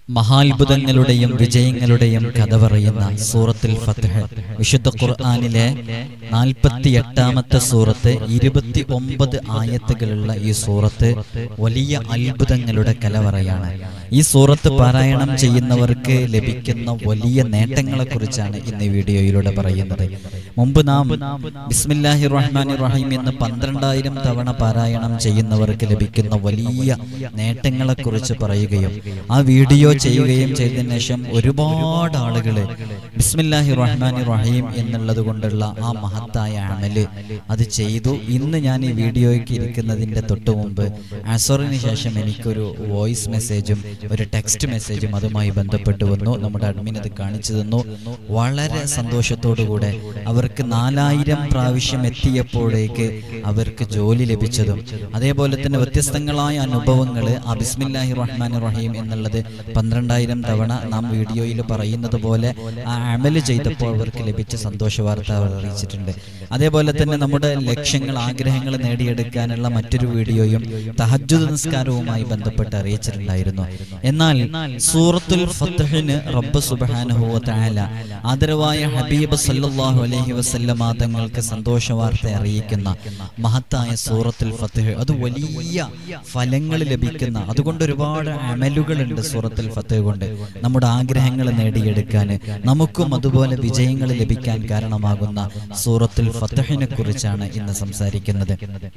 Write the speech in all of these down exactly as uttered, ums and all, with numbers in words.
മഹാത്ഭുതങ്ങളുടെയും വിജയങ്ങളുടെയും കഥ പറയുന്ന സൂറത്തുൽ ഫത്ഹ്, വിശുദ്ധ ഖുർആനിലെ നാൽപ്പത്തി എട്ടാമത്തെ സൂറത്ത്, ഇരുപത്തി ഒമ്പത് ആയത്തുകളുള്ള ഈ സൂറത്ത് വലിയ അത്ഭുതങ്ങളുടെ കലവറയാണ്. ഈ സൂറത്ത് പാരായണം ചെയ്യുന്നവർക്ക് ലഭിക്കുന്ന വലിയ നേട്ടങ്ങളെ കുറിച്ചാണ് ഇന്ന് ഈ വീഡിയോയിലൂടെ പറയുന്നത്. മുമ്പ് നാം ബിസ്മില്ലാഹിർ റഹ്മാനിർ റഹീം എന്ന് പന്ത്രണ്ടായിരം തവണ പാരായണം ചെയ്യുന്നവർക്ക് ലഭിക്കുന്ന വലിയ നേട്ടങ്ങളെ കുറിച്ച് പറയുകയും ആ വീഡിയോ ചെയ്യുകയും ചെയ്തതിനു ശേഷം ഒരുപാട് ആളുകൾ ബിസ്മില്ലാഹിർ റഹ്മാനിർ റഹീം എന്നുള്ളത് കൊണ്ടുള്ള ആ മഹത്തായ അമല് അത് ചെയ്തു. ഇന്ന് ഞാൻ ഈ വീഡിയോയ്ക്ക് ഇരിക്കുന്നതിൻ്റെ തൊട്ട് മുമ്പ് അസറിന് ശേഷം എനിക്കൊരു വോയിസ് മെസ്സേജും ഒരു ടെക്സ്റ്റ് മെസ്സേജും അതുമായി ബന്ധപ്പെട്ട് വന്നു. നമ്മുടെ അഡ്മിൻ അത് കാണിച്ചു തന്നു. വളരെ സന്തോഷത്തോടുകൂടെ അവർക്ക് നാലായിരം പ്രാവശ്യം എത്തിയപ്പോഴേക്ക് അവർക്ക് ജോലി ലഭിച്ചതും അതേപോലെ തന്നെ വ്യത്യസ്തങ്ങളായ അനുഭവങ്ങൾ ആ ബിസ്മില്ലാഹിർ റഹ്മാനിർ റഹീം എന്നുള്ളത് പന്ത്രണ്ടായിരം തവണ നാം വീഡിയോയിൽ പറയുന്നത് പോലെ ആ അമല് ചെയ്തപ്പോൾ അവർക്ക് ലഭിച്ച സന്തോഷ വാർത്ത അവർ അറിയിച്ചിട്ടുണ്ട്. അതേപോലെ തന്നെ നമ്മുടെ ലക്ഷ്യങ്ങൾ, ആഗ്രഹങ്ങൾ നേടിയെടുക്കാനുള്ള മറ്റൊരു വീഡിയോയും തഹജ്ജുദ് നിസ്കാരവുമായി ബന്ധപ്പെട്ട് അറിയിച്ചിട്ടുണ്ടായിരുന്നു. എന്നാൽ സൂറത്തുൽ ഫത്ഹിന് റബ്ബ് സുബ്ഹാനഹു വ തആല ആദരവായ ഹബീബ് സല്ലല്ലാഹു അലൈഹി വസല്ലമ തങ്ങൾക്ക് സന്തോഷ വാർത്ത അറിയിക്കുന്ന മഹത്തായ സൂറത്തുൽ ഫത്ഹ്, അത് വലിയ ഫലങ്ങൾ ലഭിക്കുന്ന, അതുകൊണ്ട് ഒരുപാട് അമലുകളുണ്ട് സൂറത്തുൽ ഫത്ഹ് കൊണ്ട്. നമ്മുടെ ആഗ്രഹങ്ങൾ നേടിയെടുക്കാൻ, നമുക്കും അതുപോലെ വിജയങ്ങൾ ലഭിക്കാൻ കാരണമാകുന്ന സൂറത്തുൽ ഫത്ഹിനെ കുറിച്ചാണ് ഇന്ന് സംസാരിക്കുന്നത്.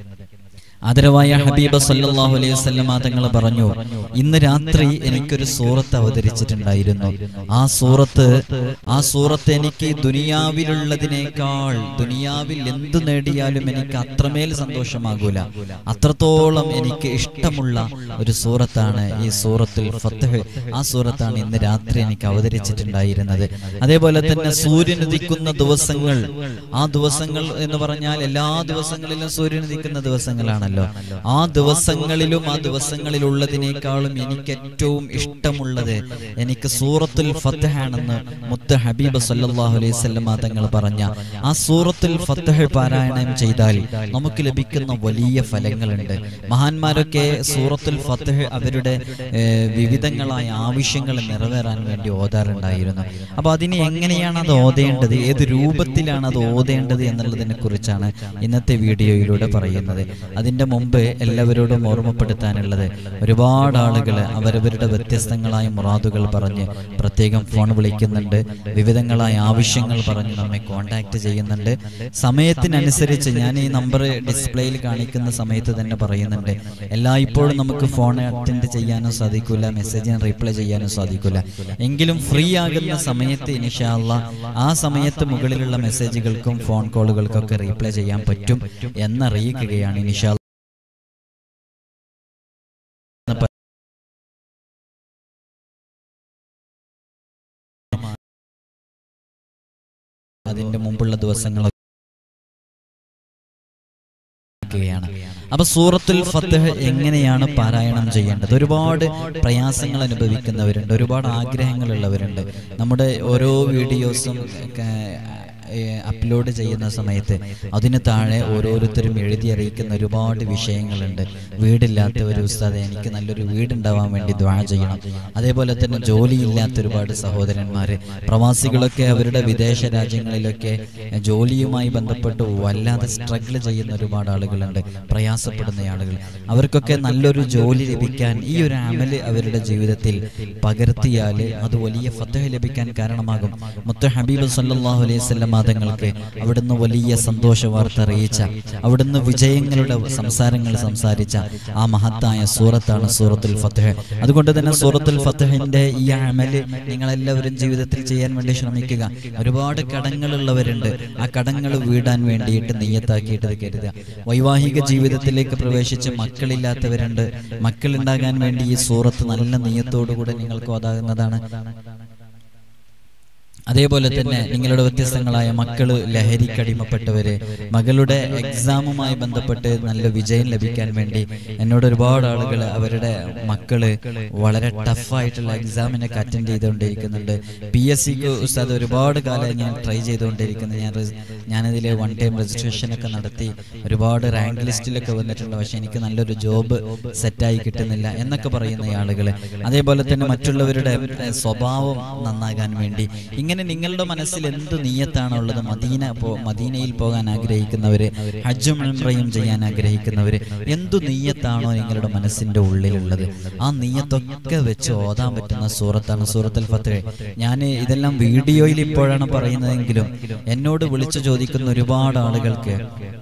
ആദരവായ ഹബീബ് സല്ലല്ലാഹു അലൈഹി വസല്ലമ തങ്ങൾ പറഞ്ഞു, ഇന്ന് രാത്രി എനിക്കൊരു സൂറത്ത് അവതരിച്ചിട്ടുണ്ടായിരുന്നു. ആ സൂറത്ത് ആ സൂറത്ത് എനിക്ക് ദുനിയാവിലുള്ളതിനേക്കാൾ, ദുനിയാവിൽ എന്തു നേടിയാലും എനിക്ക് അത്രമേൽ സന്തോഷമാകൂല, അത്രത്തോളം എനിക്ക് ഇഷ്ടമുള്ള ഒരു സൂറത്താണ് ഈ സൂറത്തുൽ ഫത്ഹ്. ആ സൂറത്താണ് ഇന്ന് രാത്രി എനിക്ക് അവതരിച്ചിട്ടുണ്ടായിരുന്നത്. അതേപോലെ തന്നെ സൂര്യൻ ഉദിക്കുന്ന ദിവസങ്ങൾ, ആ ദിവസങ്ങൾ എന്ന് പറഞ്ഞാൽ എല്ലാ ദിവസങ്ങളിലും സൂര്യൻ ഉദിക്കുന്ന ദിവസങ്ങളാണ്. ആ ദിവസങ്ങളിലും ആ ദിവസങ്ങളിലുള്ളതിനേക്കാളും എനിക്ക് ഏറ്റവും ഇഷ്ടമുള്ളത് എനിക്ക് സൂറത്തുൽ ഫത്ഹ് ആണെന്ന് മുത്ത് ഹബീബ് സല്ലല്ലാഹു അലൈഹി വസല്ലമ തങ്ങൾ പറഞ്ഞ ആ സൂറത്തുൽ ഫത്ഹ് പാരായണം ചെയ്താൽ നമുക്ക് ലഭിക്കുന്ന വലിയ ഫലങ്ങളുണ്ട്. മഹാന്മാരൊക്കെ സൂറത്തുൽ ഫത്ഹ് അവരുടെ വിവിധങ്ങളായ ആവശ്യങ്ങൾ നിറവേറാൻ വേണ്ടി ഓതാറുണ്ടായിരുന്നു. അപ്പൊ അതിന് എങ്ങനെയാണ് അത് ഓതേണ്ടത്, ഏത് രൂപത്തിലാണ് അത് ഓതേണ്ടത് എന്നുള്ളതിനെ കുറിച്ചാണ് ഇന്നത്തെ വീഡിയോയിലൂടെ പറയുന്നത്. അതിന്റെ മുമ്പ് എല്ലാവരോടും ഓർമ്മപ്പെടുത്താനുള്ളത്, ഒരുപാട് ആളുകൾ അവരവരുടെ വ്യത്യസ്തങ്ങളായ മുറാദുകൾ പറഞ്ഞ് പ്രത്യേകം ഫോൺ വിളിക്കുന്നുണ്ട്, വിവിധങ്ങളായ ആവശ്യങ്ങൾ പറഞ്ഞ് നമ്മെ കോണ്ടാക്ട് ചെയ്യുന്നുണ്ട്. സമയത്തിനനുസരിച്ച് ഞാൻ ഈ നമ്പർ ഡിസ്പ്ലേയിൽ കാണിക്കുന്ന സമയത്ത് തന്നെ പറയുന്നുണ്ട്, എല്ലായ്പ്പോഴും നമുക്ക് ഫോൺ അറ്റൻഡ് ചെയ്യാനും സാധിക്കില്ല, മെസ്സേജിന് റിപ്ലൈ ചെയ്യാനും സാധിക്കില്ല. എങ്കിലും ഫ്രീ ആകുന്ന സമയത്ത് ഇൻഷാ അല്ലാഹ് ആ സമയത്ത് മുകളിലുള്ള മെസ്സേജുകൾക്കും ഫോൺ കോളുകൾക്കൊക്കെ റിപ്ലൈ ചെയ്യാൻ പറ്റും എന്നറിയിക്കുകയാണ്. ഇൻഷാ അല്ലാഹ് അതിന്റെ മുമ്പുള്ള ദിവസങ്ങൾ. അപ്പൊ സൂറത്തുൽ ഫത്ഹ് എങ്ങനെയാണ് പാരായണം ചെയ്യേണ്ടത്? ഒരുപാട് പ്രയാസങ്ങൾ അനുഭവിക്കുന്നവരുണ്ട്, ഒരുപാട് ആഗ്രഹങ്ങളുള്ളവരുണ്ട്. നമ്മുടെ ഓരോ വീഡിയോസും അപ്ലോഡ് ചെയ്യുന്ന സമയത്ത് അതിന് താഴെ ഓരോരുത്തരും എഴുതി അറിയിക്കുന്ന ഒരുപാട് വിഷയങ്ങളുണ്ട്. വീടില്ലാത്ത ഒരു ഉസ്താദെ, എനിക്ക് നല്ലൊരു വീടുണ്ടാവാൻ വേണ്ടി ദുആ ചെയ്യണം. അതേപോലെ തന്നെ ജോലിയില്ലാത്ത ഒരുപാട് സഹോദരന്മാര്, പ്രവാസികളൊക്കെ അവരുടെ വിദേശ രാജ്യങ്ങളിലൊക്കെ ജോലിയുമായി ബന്ധപ്പെട്ട് വല്ലാതെ സ്ട്രഗിൾ ചെയ്യുന്ന ഒരുപാട് ആളുകളുണ്ട്, പ്രയാസപ്പെടുന്ന ആളുകൾ. അവർക്കൊക്കെ നല്ലൊരു ജോലി ലഭിക്കാൻ ഈ ഒരു അമല് അവരുടെ ജീവിതത്തിൽ പകർത്തിയാൽ അത് വലിയ ഫത്ഹ് ലഭിക്കാൻ കാരണമാകും. മുത്ത് ഹബീബ് സല്ലല്ലാഹു അലൈഹി വസല്ലമ തങ്ങൾക്ക് അവിടുന്ന് വലിയ സന്തോഷ വാർത്ത അറിയിച്ച, അവിടുന്ന് വിജയങ്ങളുടെ സംസാരങ്ങൾ സംസാരിച്ച ആ മഹത്തായ സൂറത്താണ് സൂറത്തുൽ ഫത്ഹ്. അതുകൊണ്ട് തന്നെ സൂറത്തുൽ ഫത്ഹിന്റെ ഈ അമല് നിങ്ങളെല്ലാവരും ജീവിതത്തിൽ ചെയ്യാൻ വേണ്ടി ശ്രമിക്കുക. ഒരുപാട് കടങ്ങളുള്ളവരുണ്ട്, ആ കടങ്ങൾ വീടാൻ വേണ്ടിയിട്ട് നിയ്യത്താക്കിയിട്ട് കരുതുക. വൈവാഹിക ജീവിതത്തിലേക്ക് പ്രവേശിച്ച് മക്കളില്ലാത്തവരുണ്ട്, മക്കളുണ്ടാകാൻ വേണ്ടി ഈ സൂറത്ത് നല്ല നിയ്യത്തോടുകൂടെ നിങ്ങൾക്ക് ഓതാകുന്നതാണ്. അതേപോലെ തന്നെ നിങ്ങളുടെ വ്യത്യസ്തങ്ങളായ മക്കള് ലഹരിക്കടിമപ്പെട്ടവര്, മകളുടെ എക്സാമുമായി ബന്ധപ്പെട്ട് നല്ല വിജയം ലഭിക്കാൻ വേണ്ടി എന്നോട് ഒരുപാട് ആളുകൾ അവരുടെ മക്കള് വളരെ ടഫായിട്ടുള്ള എക്സാമിനൊക്കെ അറ്റൻഡ് ചെയ്തുകൊണ്ടിരിക്കുന്നുണ്ട്. പി എസ് സിക്ക് ഉസ്താദ് ഒരുപാട് കാലം ഞാൻ ട്രൈ ചെയ്തുകൊണ്ടിരിക്കുന്നത്. ഞാൻ ഞാനതിൽ വൺ ടൈം രജിസ്ട്രേഷനൊക്കെ നടത്തി ഒരുപാട് റാങ്ക് ലിസ്റ്റിലൊക്കെ വന്നിട്ടുണ്ട്. പക്ഷെ എനിക്ക് നല്ലൊരു ജോബ് സെറ്റായി കിട്ടുന്നില്ല എന്നൊക്കെ പറയുന്ന ആളുകൾ. അതേപോലെ തന്നെ മറ്റുള്ളവരുടെ സ്വഭാവം നന്നാകാൻ വേണ്ടി ഇങ്ങനെ നിങ്ങളുടെ മനസ്സിൽ എന്ത് നിയ്യത്താണുള്ളത്, മദീന പോ മദീനയിൽ പോകാൻ ആഗ്രഹിക്കുന്നവര്, ഹജ്ജും ഉംറയും ചെയ്യാൻ ആഗ്രഹിക്കുന്നവര്, എന്തു നിയ്യത്താണോ നിങ്ങളുടെ മനസ്സിന്റെ ഉള്ളിലുള്ളത് ആ നിയ്യത്തൊക്കെ വെച്ച് ഓതാൻ പറ്റുന്ന സൂറത്താണ് സൂറത്തുൽ ഫത്ഹ്. ഞാൻ ഇതെല്ലാം വീഡിയോയിൽ ഇപ്പോഴാണ് പറയുന്നതെങ്കിലും എന്നോട് വിളിച്ചു ചോദിക്കുന്ന ഒരുപാട് ആളുകൾക്ക്,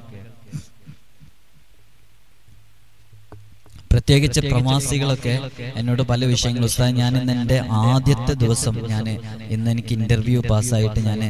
പ്രത്യേകിച്ച് പ്രവാസികളൊക്കെ എന്നോട് പല വിഷയങ്ങളും, ഉസ്താദ് ഞാൻ ഇന്ന് എൻ്റെ ആദ്യത്തെ ദിവസം, ഞാൻ ഇന്ന് എനിക്ക് ഇൻ്റർവ്യൂ പാസ്സായിട്ട് ഞാൻ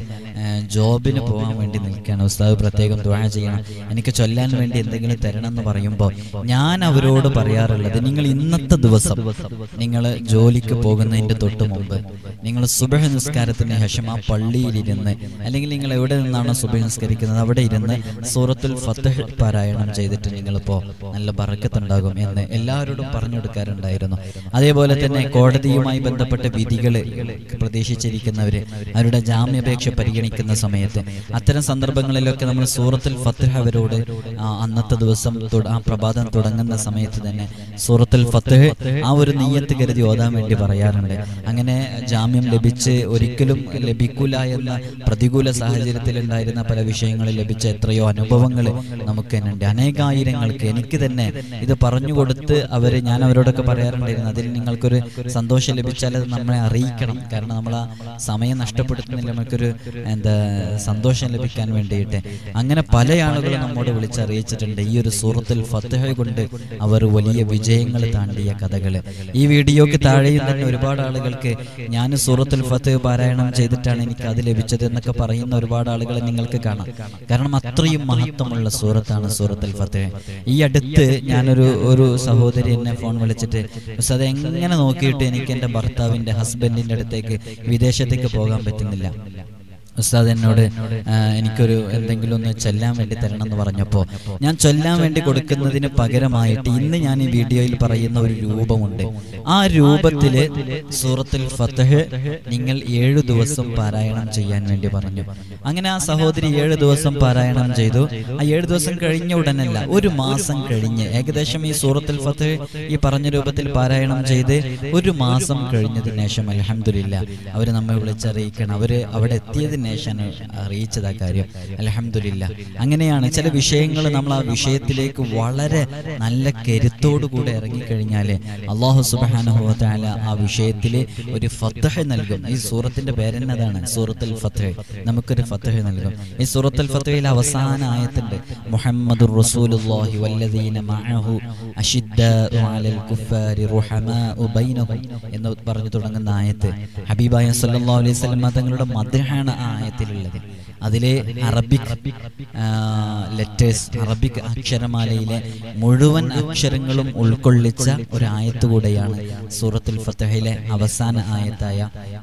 ജോബിന് പോകാൻ വേണ്ടി നിൽക്കുകയാണ്, ഉസ്താദ് പ്രത്യേകം ദുആ ചെയ്യണം, എനിക്ക് ചൊല്ലാൻ വേണ്ടി എന്തെങ്കിലും തരണം എന്ന് പറയുമ്പോൾ ഞാൻ അവരോട് പറയാറുള്ളത്, നിങ്ങൾ ഇന്നത്തെ ദിവസം നിങ്ങൾ ജോലിക്ക് പോകുന്നതിൻ്റെ തൊട്ട് മുമ്പ് നിങ്ങൾ സുബ്ഹ് നിസ്കാരത്തിന് ശേഷം ആ പള്ളിയിലിരുന്ന്, അല്ലെങ്കിൽ നിങ്ങൾ എവിടെ നിന്നാണോ സുബ്ഹ് നിസ്കരിക്കുന്നത് അവിടെ ഇരുന്ന് സൂറത്തുൽ ഫത്ഹ് പാരായണം ചെയ്തിട്ട് നിങ്ങളിപ്പോൾ നല്ല ബറക്കത്തുണ്ടാകും എന്ന് എല്ലാവരോടും പറഞ്ഞു കൊടുക്കാറുണ്ടായിരുന്നു. അതേപോലെ തന്നെ കോടതിയുമായി ബന്ധപ്പെട്ട വിധികൾ പ്രതീക്ഷിച്ചിരിക്കുന്നവര്, അവരുടെ ജാമ്യാപേക്ഷ പരിഗണിക്കുന്ന സമയത്ത് അത്തരം സന്ദർഭങ്ങളിലൊക്കെ നമ്മൾ സൂറത്തുൽ ഫത്ഹ് അവരോട് അന്നത്തെ ദിവസം ആ പ്രഭാതം തുടങ്ങുന്ന സമയത്ത് തന്നെ സൂറത്തുൽ ഫത്ഹ് ആ ഒരു നിയ്യത്ത് കരുതി ഓതാൻ വേണ്ടി പറയാറുണ്ട്. അങ്ങനെ ജാമ്യം ലഭിച്ച് ഒരിക്കലും ലഭിക്കൂല എന്ന പ്രതികൂല സാഹചര്യത്തിൽ ഉണ്ടായിരുന്ന പല വിഷയങ്ങളിൽ ലഭിച്ച എത്രയോ അനുഭവങ്ങൾ നമുക്ക് തന്നെ ഉണ്ട്. അനേകായിരങ്ങൾക്ക് എനിക്ക് തന്നെ ഇത് പറഞ്ഞു കൊടുത്ത് അവര്, ഞാൻ അവരോടൊക്കെ പറയാറുണ്ടായിരുന്നു, അതിൽ നിങ്ങൾക്കൊരു സന്തോഷം ലഭിച്ചാൽ അത് നമ്മളെ അറിയിക്കണം. കാരണം നമ്മൾ ആ സമയം നഷ്ടപ്പെടുത്തുന്നില്ല, നമുക്കൊരു എന്താ സന്തോഷം ലഭിക്കാൻ വേണ്ടിയിട്ട്. അങ്ങനെ പല ആളുകളും നമ്മോട് വിളിച്ചറിയിച്ചിട്ടുണ്ട് ഈ ഒരു സൂറത്തുൽ ഫത്ഹ് കൊണ്ട് അവർ വലിയ വിജയങ്ങൾ താണ്ടിയ കഥകൾ. ഈ വീഡിയോക്ക് താഴെയും തന്നെ ഒരുപാട് ആളുകൾക്ക് ഞാൻ സൂറത്തുൽ ഫത്ഹ് പാരായണം ചെയ്തിട്ടാണ് എനിക്ക് അത് ലഭിച്ചത് എന്നൊക്കെ പറയുന്ന ഒരുപാട് ആളുകളെ നിങ്ങൾക്ക് കാണാം. കാരണം അത്രയും മഹത്വമുള്ള സൂറത്താണ് സൂറത്തുൽ ഫത്ഹ്. ഈ അടുത്ത് ഞാനൊരു ഒരു സഹോദരി എന്നെ ഫോൺ വിളിച്ചിട്ട്, പക്ഷെ അത് എങ്ങനെ നോക്കിയിട്ട് എനിക്ക് എൻ്റെ ഭർത്താവിൻ്റെ ഹസ്ബൻഡിൻ്റെ അടുത്തേക്ക് വിദേശത്തേക്ക് പോകാൻ പറ്റുന്നില്ല, ഉസ്താദ് എന്നോട് എനിക്കൊരു എന്തെങ്കിലും ഒന്ന് ചൊല്ലാൻ വേണ്ടി തരണം എന്ന് പറഞ്ഞപ്പോൾ ഞാൻ ചൊല്ലാൻ വേണ്ടി കൊടുക്കുന്നതിന് പകരമായിട്ട് ഇന്ന് ഞാൻ ഈ വീഡിയോയിൽ പറയുന്ന ഒരു രൂപമുണ്ട്. ആ രൂപത്തില് സൂറത്തുൽ ഫത്ഹ് നിങ്ങൾ ഏഴു ദിവസം പാരായണം ചെയ്യാൻ വേണ്ടി പറഞ്ഞു. അങ്ങനെ ആ സഹോദരി ഏഴു ദിവസം പാരായണം ചെയ്തു. ആ ഏഴു ദിവസം കഴിഞ്ഞ ഉടനല്ല, ഒരു മാസം കഴിഞ്ഞ് ഏകദേശം ഈ സൂറത്തുൽ ഫത്ഹ് ഈ പറഞ്ഞ രൂപത്തിൽ പാരായണം ചെയ്ത് ഒരു മാസം കഴിഞ്ഞതിന് ശേഷം അൽഹംദുലില്ലാ അവര് നമ്മെ വിളിച്ചറിയിക്കണം, അവര് അവിടെ എത്തിയതിന് അറിയിച്ചതാ കാര്യം. അൽഹംദുലില്ലാ. അങ്ങനെയാണ് ചില വിഷയങ്ങൾ നമ്മൾ ആ വിഷയത്തിലേക്ക് വളരെ നല്ല കരുത്തോടുകൂടെ ഇറങ്ങിക്കഴിഞ്ഞാൽ അല്ലാഹു സുബ്ഹാനഹു വ തആല ആ വിഷയത്തിൽ ഒരു ഫത്ഹ് നൽകും. ഈ സൂറത്തിന്റെ പേരെന്നതാണ് സൂറത്തുൽ ഫത്ഹ്. നമുക്കൊരു ഫത്ഹ് നൽകും. ഈ സൂറത്തുൽ ഫത്ഹിലെ അവസാന ആയത്തുണ്ട്, മുഹമ്മദുർ റസൂലുള്ളാഹി വല്ലദീന മഅഹു അശിദ്ദാഉ അലൽ കുഫാരി റുഹമാഉ ബൈനഹും എന്ന് പറഞ്ഞു തുടങ്ങുന്ന ആയത്ത് ഹബീബായ സല്ലല്ലാഹു അലൈഹി വസല്ലം തങ്ങളുടെ മദ്ഹാണ് ആ ആയത്തിലുള്ളത്. അതിലെ അറബിക് ലെറ്റേഴ്സ്, അറബിക് അക്ഷരമാലയിലെ മുഴുവൻ അക്ഷരങ്ങളും ഉൾക്കൊള്ളിച്ച ഒരു ആയത്ത് കൂടെയാണ് സൂറത്തുൽ ഫത്ഹിലെ അവസാന ആയത്തായ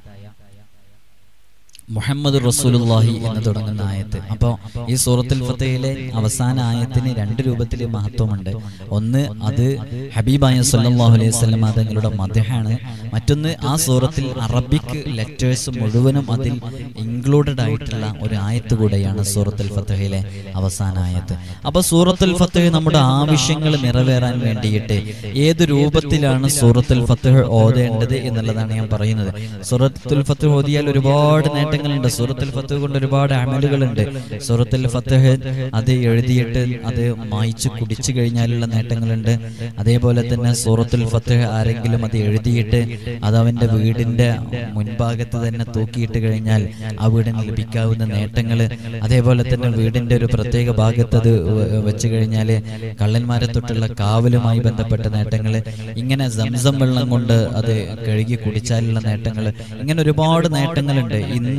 മുഹമ്മദ് റസൂലുള്ളാഹി എന്ന് തുടങ്ങുന്ന ആയത്ത്. അപ്പോൾ ഈ സൂറത്തുൽ ഫത്ഹിലെ അവസാന ആയത്തിന് രണ്ട് രൂപത്തിൽ മഹത്വമുണ്ട്. ഒന്ന്, അത് ഹബീബായ സല്ലല്ലാഹു അലൈഹി വസല്ലം തങ്ങളുടെ മദ്ഹാണ്. മറ്റൊന്ന്, ആ സൂറത്തിൽ അറബിക് ലെറ്റേഴ്സ് മുഴുവനും അതിൽ ഇൻക്ലൂഡഡ് ആയിട്ടുള്ള ഒരു ആയത്ത് കൂടെയാണ് സൂറത്തുൽ ഫത്ഹിലെ അവസാന ആയത്ത്. അപ്പോൾ സൂറത്തുൽ ഫത്ഹ് നമ്മുടെ ആവശ്യങ്ങൾ നിറവേറാൻ വേണ്ടിയിട്ട് ഏത് രൂപത്തിലാണ് സൂറത്തുൽ ഫത്ഹ് ഓതേണ്ടത് എന്നുള്ളതാണ് ഞാൻ പറയുന്നത്. സൂറത്തുൽ ഫത്ഹ് ഓതിയാൽ ഒരുപാട് നേട്ടം ണ്ട്. സൂറത്തുൽ ഫത്ഹ് കൊണ്ട് ഒരുപാട് അമലുകളുണ്ട്. സൂറത്തുൽ ഫത്ഹ് അത് എഴുതിയിട്ട് അത് മായ്ച്ചു കുടിച്ചു കഴിഞ്ഞാലുള്ള നേട്ടങ്ങളുണ്ട്. അതേപോലെ തന്നെ സൂറത്തുൽ ഫത്ഹ് ആരെങ്കിലും അത് എഴുതിയിട്ട് അത് അവന്റെ വീടിന്റെ മുൻഭാഗത്ത് തന്നെ തൂക്കിയിട്ട് കഴിഞ്ഞാൽ ആ വീടിന് ലഭിക്കാവുന്ന നേട്ടങ്ങൾ, അതേപോലെ തന്നെ വീടിന്റെ ഒരു പ്രത്യേക ഭാഗത്ത് അത് വെച്ച് കഴിഞ്ഞാൽ കള്ളന്മാരെ തൊട്ടുള്ള കാവലുമായി ബന്ധപ്പെട്ട നേട്ടങ്ങൾ, ഇങ്ങനെ സംസം വെള്ളം കൊണ്ട് അത് കഴുകി കുടിച്ചാലുള്ള നേട്ടങ്ങൾ, ഇങ്ങനെ ഒരുപാട് നേട്ടങ്ങളുണ്ട്. ഇന്ന്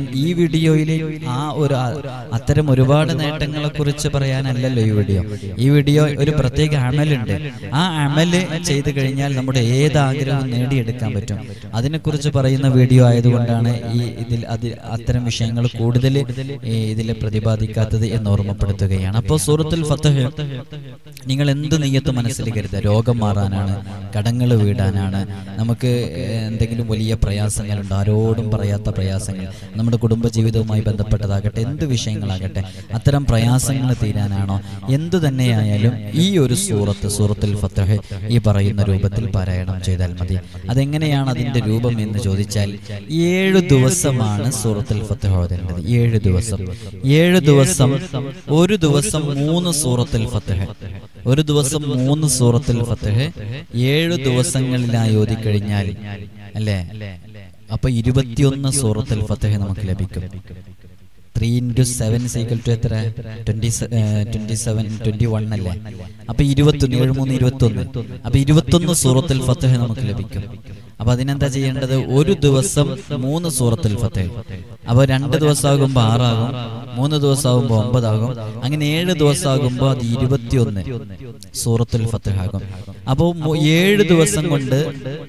ഈ വീഡിയോയിൽ ആ ഒരു അത്തരം ഒരുപാട് നേട്ടങ്ങളെ കുറിച്ച് പറയാനല്ലല്ലോ ഈ വീഡിയോ. ഈ വീഡിയോ ഒരു പ്രത്യേക അമലുണ്ട്. ആ അമല് ചെയ്തു കഴിഞ്ഞാൽ നമ്മുടെ ഏത് ആഗ്രഹവും നേടിയെടുക്കാൻ പറ്റും. അതിനെക്കുറിച്ച് പറയുന്ന വീഡിയോ ആയതുകൊണ്ടാണ് ഈ ഇതിൽ അത് അത്തരം വിഷയങ്ങൾ കൂടുതൽ ഇതിൽ പ്രതിപാദിക്കാത്തത് എന്ന് ഓർമ്മപ്പെടുത്തുകയാണ്. അപ്പോൾ സൂറത്തുൽ ഫത്ഹ് നിങ്ങൾ എന്ത് നെയ്യത്ത് മനസ്സിൽ കരുതുക. രോഗം മാറാനാണ്, കടങ്ങൾ വീടാനാണ്, നമുക്ക് എന്തെങ്കിലും വലിയ പ്രയാസങ്ങളുണ്ട്, ആരോടും പറയാത്ത പ്രയാസങ്ങൾ, നമ്മുടെ കുടുംബജീവിതവുമായി ബന്ധപ്പെട്ടതാകട്ടെ, എന്ത് വിഷയങ്ങളാകട്ടെ, അത്തരം പ്രയാസങ്ങൾ തീരാനാണോ, എന്തു തന്നെയായാലും ഈ ഒരു സൂറത്ത് സൂറത്തുൽ ഫത്ഹ് ഈ പറയുന്ന രൂപത്തിൽ പാരായണം ചെയ്താൽ മതി. അതെങ്ങനെയാണ് അതിന്റെ രൂപം എന്ന് ചോദിച്ചാൽ, ഏഴു ദിവസമാണ് സൂറത്തുൽ ഫത്ഹ് ഓതേണ്ടത്. ഏഴു ദിവസം ഏഴു ദിവസം ഒരു ദിവസം മൂന്ന് സൂറത്തുൽ ഫത്ഹ് ഒരു ദിവസം മൂന്ന് സൂറത്തുൽ ഫത്ഹ് ഏഴു ദിവസങ്ങളിലായി ഓതിക്കഴിഞ്ഞാൽ അല്ലേ, അപ്പൊ ഇരുപത്തിയൊന്ന് സൂറത്തുൽ ഫത്ഹ് നമുക്ക് ലഭിക്കും. Three into seven equal to എത്ര? Twenty twenty seven twenty one അല്ലേ? അപ്പൊ ഇരുപത്തൊന്ന്, ഏഴ് മൂന്ന് ഇരുപത്തൊന്ന്. അപ്പൊ ഇരുപത്തൊന്ന് സൂറത്തുൽ ഫത്ഹ് നമുക്ക് ലഭിക്കും. അപ്പൊ അതിനെന്താ ചെയ്യേണ്ടത്? ഒരു ദിവസം മൂന്ന് സൂറത്തുൽ ഫത്ഹ്. അപ്പൊ രണ്ട് ദിവസമാകുമ്പോ ആറാകും, മൂന്ന് ദിവസമാകുമ്പോ ഒമ്പതാകും, അങ്ങനെ ഏഴ് ദിവസമാകുമ്പോ അത് ഇരുപത്തിയൊന്ന് സൂറത്തുൽ ഫത്ഹ് ആകും. അപ്പൊ ഏഴ് ദിവസം കൊണ്ട്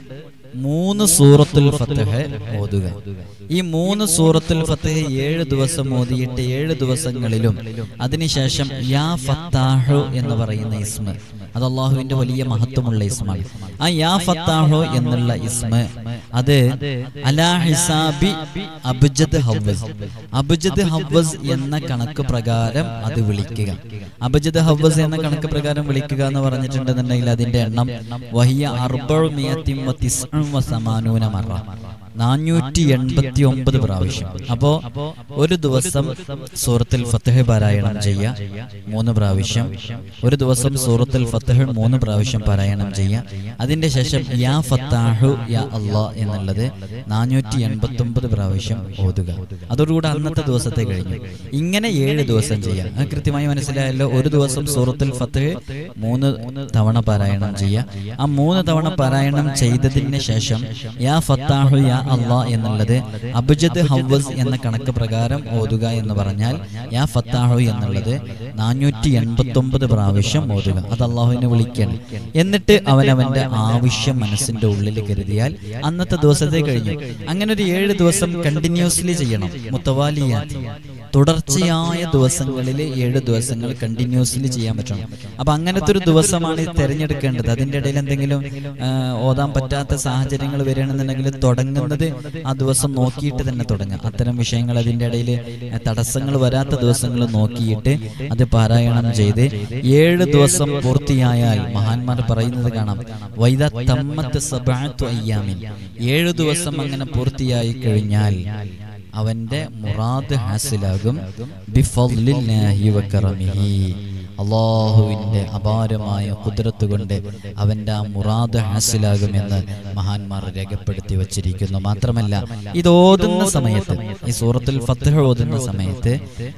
മൂന്ന് സൂറത്തുൽ ഫത്ഹ് ഓതുക. ഈ മൂന്ന് സൂറത്തുൽ ഫത്ഹ് ഏഴ് ദിവസം ഓതിയിട്ട് ഏഴ് ദിവസങ്ങളിലും അതിനുശേഷം യാ ഫത്താഹു എന്ന് പറയുന്ന ഇസ്മ, അത് അള്ളാഹുവിന്റെ വലിയ മഹത്വമുള്ള ഇസ്മാണ്. ആ യാ ഫത്താഹു എന്നുള്ള ഇസ്മ അത് അലാ ഹിസാബി അബ്ജദ് ഹവ്വസ്, അബ്ജദ് ഹവ്വസ് എന്ന കണക്ക് പ്രകാരം അത് വിളിക്കുക. അബ്ജദ് ഹവ്വസ് എന്ന കണക്ക് പ്രകാരം വിളിക്കുക എന്ന് പറഞ്ഞിട്ടുണ്ടെന്നുണ്ടെങ്കിൽ അതിന്റെ എണ്ണം വഹിയ അർബഉമിയത്തിൻ വതിസ്ഉൻ വസമാനൂന മറ, നാനൂറ്റി എൺപത്തി ഒമ്പത് പ്രാവശ്യം. അപ്പോ ഒരു ദിവസം സൂറത്തുൽ ഫത്ഹ് പാരായണം ചെയ്യുക മൂന്ന് പ്രാവശ്യം, ഒരു ദിവസം സൂറത്തുൽ ഫത്ഹ് മൂന്ന് പ്രാവശ്യം പാരായണം ചെയ്യുക. അതിന്റെ ശേഷം യാ ഫത്താഹു യാ അല്ലാ എന്നുള്ളത് നാനൂറ്റി എൺപത്തി ഒമ്പത് പ്രാവശ്യം ഓതുക. അതോടുകൂടെ അന്നത്തെ ദിവസത്തെ കഴിഞ്ഞു. ഇങ്ങനെ ഏഴ് ദിവസം ചെയ്യാം. അത് കൃത്യമായി മനസ്സിലായല്ലോ. ഒരു ദിവസം സൂറത്തുൽ ഫത്ഹ് മൂന്ന് തവണ പാരായണം ചെയ്യുക. ആ മൂന്ന് തവണ പാരായണം ചെയ്തതിന് ശേഷം യാ ഫത്താഹു യാ അല്ലാ എന്നുള്ളത് അബ്ജദ് ഹവ്വസ് എന്ന കണക്ക് പ്രകാരം ഓതുക എന്ന് പറഞ്ഞാൽ യാ ഫത്താഹു എന്നുള്ളത് നാനൂറ്റി എൺപത്തി ഒമ്പത് പ്രാവശ്യം ഓതുക. അത് അള്ളാഹുവിനെ വിളിക്കണം. എന്നിട്ട് അവനവന്റെ ആവശ്യം മനസ്സിന്റെ ഉള്ളിൽ കരുതിയാൽ അന്നത്തെ ദിവസത്തെ കഴിഞ്ഞു. അങ്ങനെ ഒരു ഏഴ് ദിവസം കണ്ടിന്യൂസ്ലി ചെയ്യണം. മുത്തവാലിയാത്തി, തുടർച്ചയായ ദിവസങ്ങളിൽ ഏഴ് ദിവസങ്ങൾ കണ്ടിന്യൂസ്ലി ചെയ്യാൻ പറ്റണം. അപ്പൊ അങ്ങനത്തെ ഒരു ദിവസമാണ് തിരഞ്ഞെടുക്കേണ്ടത്. അതിൻ്റെ ഇടയിൽ എന്തെങ്കിലും ഓതാൻ പറ്റാത്ത സാഹചര്യങ്ങൾ വരികയാണെന്നുണ്ടെങ്കിൽ തുടങ്ങുന്നത് ആ ദിവസം നോക്കിയിട്ട് തന്നെ തുടങ്ങുക. അത്തരം വിഷയങ്ങൾ അതിൻ്റെ ഇടയിൽ തടസ്സങ്ങൾ വരാത്ത ദിവസങ്ങൾ നോക്കിയിട്ട് അത് പാരായണം ചെയ്ത് ഏഴ് ദിവസം പൂർത്തിയായാൽ മഹാന്മാർ പറയുന്നത് കാണാം, വൈദ തമ്മത്ത് സബഅത്തു അയ്യാമിൻ, ഏഴു ദിവസം അങ്ങനെ പൂർത്തിയായി കഴിഞ്ഞാൽ അവന്റെ മുറാദ് ഹാസിലാകും. ബിഫദ്ലില്ലാഹി വകറമിഹി, അള്ളാഹുവിന്റെ അപാരമായ ഖുദ്റത്ത് കൊണ്ട് അവന്റെ ആ മുറാദ് ഹാസിലാകുമെന്ന് മഹാന്മാർ രേഖപ്പെടുത്തി വച്ചിരിക്കുന്നു. മാത്രമല്ല ഇത് ഓതുന്ന സമയത്ത്, ഈ സൂറത്തുൽ ഫത്ഹ് ഓതുന്ന സമയത്ത്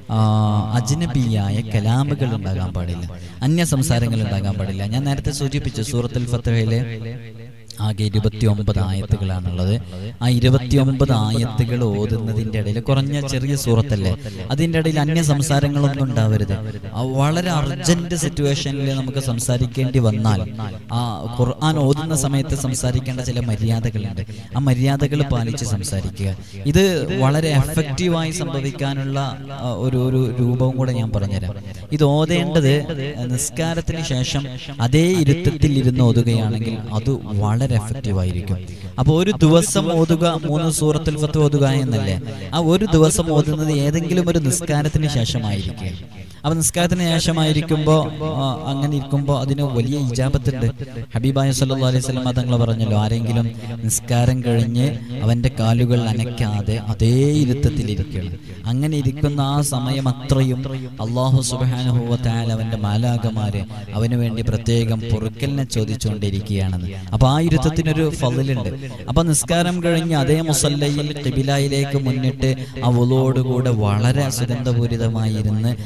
അജ്നബിയായ കലാമുകൾ ഉണ്ടാകാൻ പാടില്ല, അന്യ സംസാരങ്ങൾ ഉണ്ടാകാൻ പാടില്ല. ഞാൻ നേരത്തെ സൂചിപ്പിച്ചു സൂറത്തുൽ ഫത്ഹിലെ ആകെ ഇരുപത്തി ഒമ്പത് ആയത്തുകളാണുള്ളത്. ആ ഇരുപത്തി ഒമ്പത് ആയത്തുകൾ ഓതുന്നതിൻ്റെ ഇടയിൽ, കുറഞ്ഞ ചെറിയ സൂറത്തല്ലേ, അതിൻ്റെ ഇടയിൽ അന്യ സംസാരങ്ങളൊന്നും ഉണ്ടാവരുത്. വളരെ അർജന്റ് സിറ്റുവേഷനിൽ നമുക്ക് സംസാരിക്കേണ്ടി വന്നാൽ ആ ഖുർആൻ ഓതുന്ന സമയത്ത് സംസാരിക്കേണ്ട ചില മര്യാദകളുണ്ട്. ആ മര്യാദകൾ പാലിച്ച് സംസാരിക്കുക. ഇത് വളരെ എഫക്റ്റീവായി സംഭവിക്കാനുള്ള ഒരു ഒരു രൂപവും കൂടെ ഞാൻ പറഞ്ഞുതരാം. ഇത് ഓതേണ്ടത് നിസ്കാരത്തിന് ശേഷം അതേ ഇരുത്തത്തിൽ ഇരുന്ന് ഓതുകയാണെങ്കിൽ അത് വളരെ എഫക്റ്റീവ് ആയിരിക്കും. അപ്പൊ ഒരു ദിവസം ഓതുക, മൂന്ന് സൂറത്തുൽ ഫത്ഹ് ഓതുക എന്നല്ലേ, ആ ഒരു ദിവസം ഓതുന്നത് ഏതെങ്കിലും ഒരു നിസ്കാരത്തിന് ശേഷമായിരിക്കും. അപ്പൊ നിസ്കാരത്തിന് ശേഷമായിരിക്കുമ്പോ അങ്ങനെ ഇരിക്കുമ്പോ അതിന് വലിയ ഇജാബത്തുണ്ട്. ഹബീബായ സല്ലല്ലാഹു അലൈഹി വസല്ലം തങ്ങൾ പറഞ്ഞല്ലോ, ആരെങ്കിലും നിസ്കാരം കഴിഞ്ഞ് അവന്റെ കാലുകൾ അനക്കാതെ അതേ ഇരുത്തത്തിലിരിക്കണം. അങ്ങനെ ഇരിക്കുന്ന ആ സമയം അത്രയും അല്ലാഹു സുബ്ഹാനഹു വ തആല അവന്റെ മാലാഖമാര് അവന് വേണ്ടി പ്രത്യേകം പൊറുക്കലിനെ ചോദിച്ചുകൊണ്ടിരിക്കുകയാണെന്ന്. അപ്പൊ ആ ഇരുത്തത്തിനൊരു ഫളിലുണ്ട്. അപ്പൊ നിസ്കാരം കഴിഞ്ഞ് അതേ മുസല്ലയിൽ ഖിബിലയിലേക്ക് മുന്നിട്ട് ആ വുളൂഓടുകൂടെ വളരെ സുഗന്ധപൂരിതമായി ഇരുന്ന് സൂറത്തുൽ